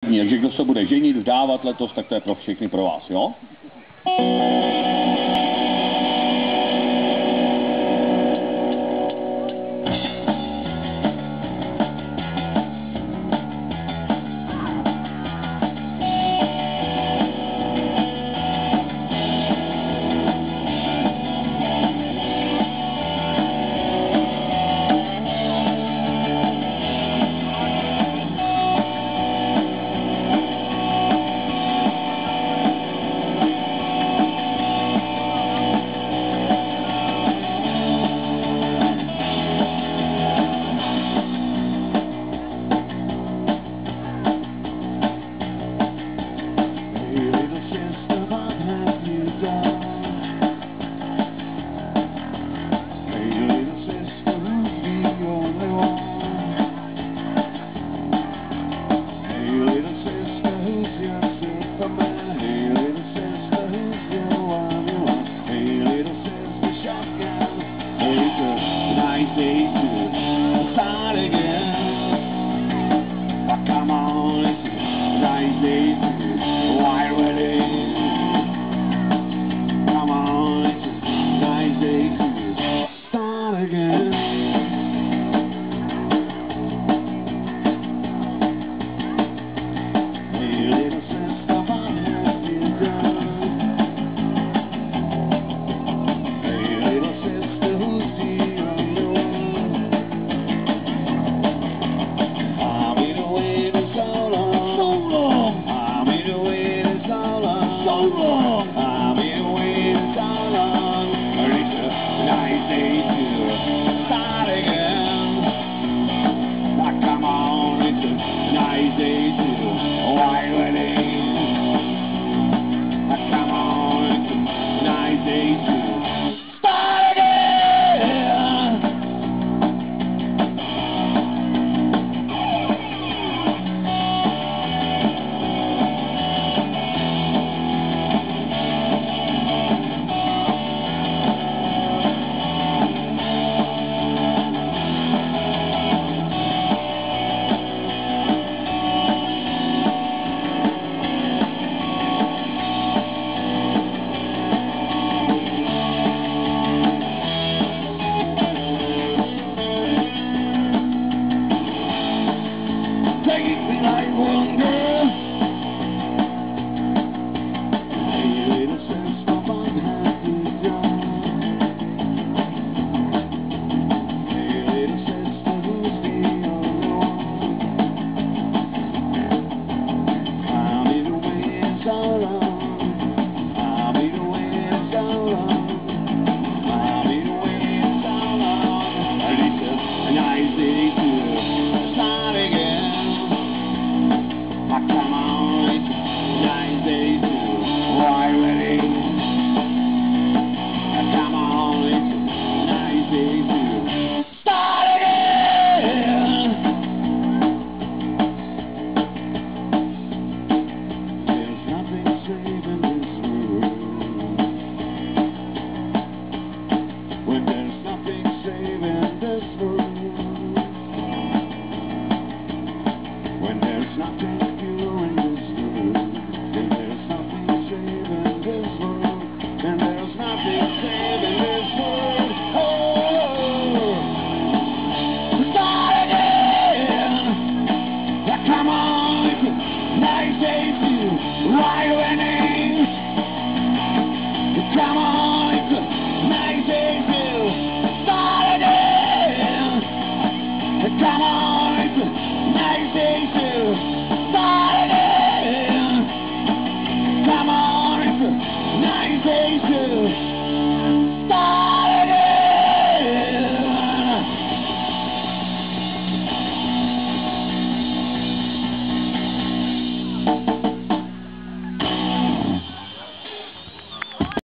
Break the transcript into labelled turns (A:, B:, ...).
A: Takže kdo se bude ženit, vdávat letos, tak to je pro všechny, pro vás, jo?
B: Come on, it's a nice day to why wedding. Come on, it's a nice day to start again. Hey, little sister, what have you done? Hey, little sister, who's the only one? I'll be the way to so long. I'll be the way to so long. I'll be the way to so long. It's a nice day to start again. Now come on, it's a nice day to white wedding. Now come on, it's a nice day to start again. Take me like one girl. Hey, little sister, what have you done? Hey, little sister, who's the only one? I'll be the way so long. I'll be the way so long. I'll be the way so long. It's a nice day to start again. Come on, it's a nice day to white wedding. Come on, it's a nice day to start again. There's nothing safe in this world. When there's nothing safe in this world. When there's nothing pure in this world, then there's nothing safe in this world, and there's nothing safe in this world. Oh, start again. Yeah, come on, it's a nice day to ride when